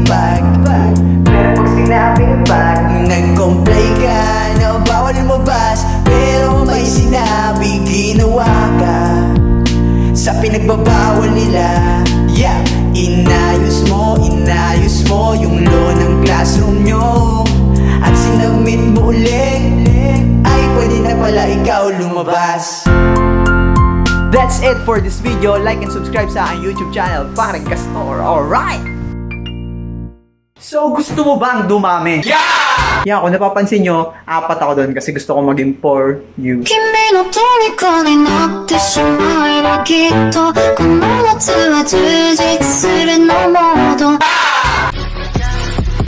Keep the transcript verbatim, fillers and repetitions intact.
bag. Pero pag sinabing bag, nag-comply ka na bawal lumabas. Pero may sinabi, ginawa ka sa pinagbabawal nila. Yeah, inayos mo, inayos mo yung law ng classroom nyo. At sinabmit mo ulit, ay pwede na pala ikaw lumabas. That's it for this video. Like and subscribe sa aking YouTube channel, Paring Castor. Alright! So, gusto mo bang dumami? Yeah! Yeah, kung napapansin nyo, apat ako doon kasi gusto ko maging for you. Kimi no toriko ni natte shimae wa kitto, kono natsu wa jujitsu suru no modo.